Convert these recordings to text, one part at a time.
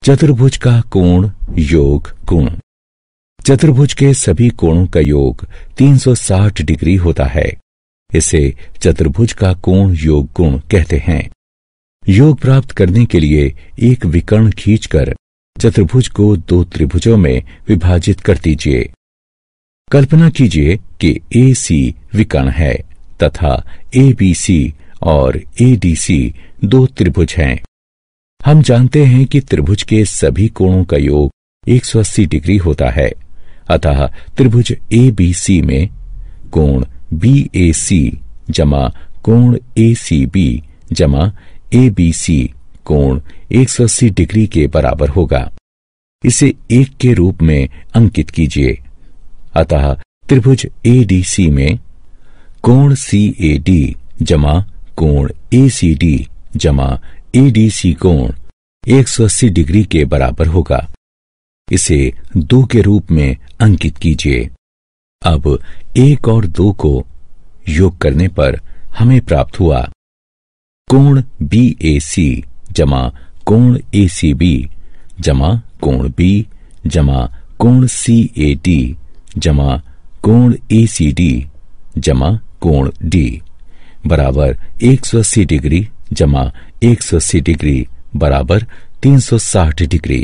चतुर्भुज का कोण योग गुण। चतुर्भुज के सभी कोणों का योग 360 डिग्री होता है। इसे चतुर्भुज का कोण योग गुण कहते हैं। योग प्राप्त करने के लिए एक विकर्ण खींचकर चतुर्भुज को दो त्रिभुजों में विभाजित कर दीजिए। कल्पना कीजिए कि AC विकर्ण है तथा ABC और ADC दो त्रिभुज हैं। हम जानते हैं कि त्रिभुज के सभी कोणों का योग 180 डिग्री होता है। अतः त्रिभुज ABC में कोण BAC जमा कोण ACB जमा ABC कोण 180 डिग्री के बराबर होगा। इसे 1 के रूप में अंकित कीजिए। अतः त्रिभुज ADC में कोण CAD जमा कोण ACD जमा ADC कोण 180 डिग्री के बराबर होगा। इसे 2 के रूप में अंकित कीजिए। अब 1 और 2 को योग करने पर हमें प्राप्त हुआ कोण BAC जमा कोण ACB जमा कोण B जमा कोण CAD जमा कोण ACD जमा कोण D बराबर 180 डिग्री जमा 180 डिग्री बराबर 360 डिग्री।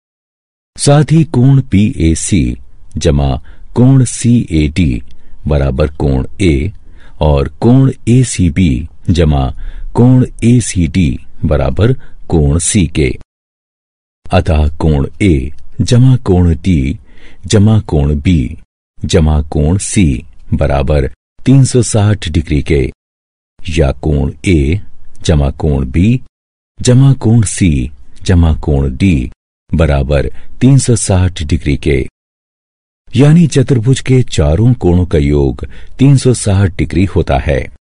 साथ ही कोण BAC जमा कोण CAD बराबर कोण A और कोण ACB जमा कोण ACD बराबर कोण C के। अतः कोण A जमा कोण D जमा कोण B जमा कोण C बराबर 360 डिग्री के, या कोण A जमा कोण B जमा कोण C जमा कोण D बराबर 360 डिग्री के। यानी चतुर्भुज के चारों कोणों का योग 360 डिग्री होता है।